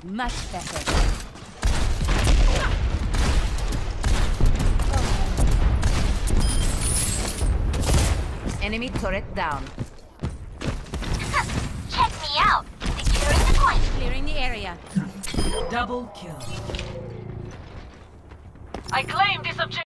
Much better. Enemy turret down. Check me out. Securing the point. Clearing the area. Double kill. I claim this objective.